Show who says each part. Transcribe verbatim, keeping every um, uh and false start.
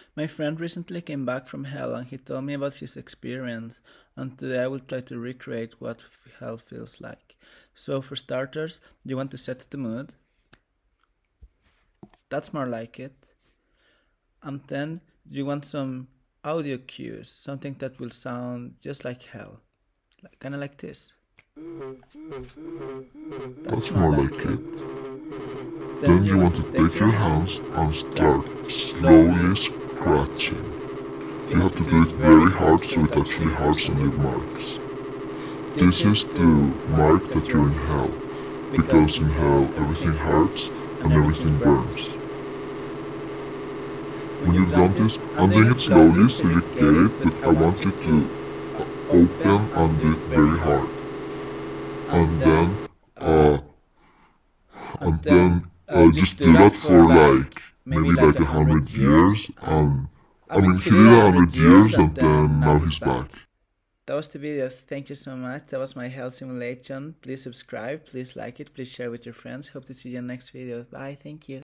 Speaker 1: My friend recently came back from hell and he told me about his experience, and today I will try to recreate what hell feels like. So, for starters, you want to set the mood. That's more like it. And then you want some audio cues, something that will sound just like hell. Like, kind of like this.
Speaker 2: That's more like it. Then you want to take your hands and start slowly scratching. You have to do it very hard so it actually hurts on your marks. This is to mark that you're in hell, because in hell everything hurts and everything burns. When you've done this, I'm doing it slowly so you get it, but I want you to open and do it very hard. And then, uh, and then, uh, just do that for like, maybe like a hundred years, and, I mean, he did a hundred years and then now he's back.
Speaker 1: That was the video. Thank you so much. That was my hell simulation. Please subscribe, please like it, please share with your friends. Hope to see you in the next video. Bye, thank you.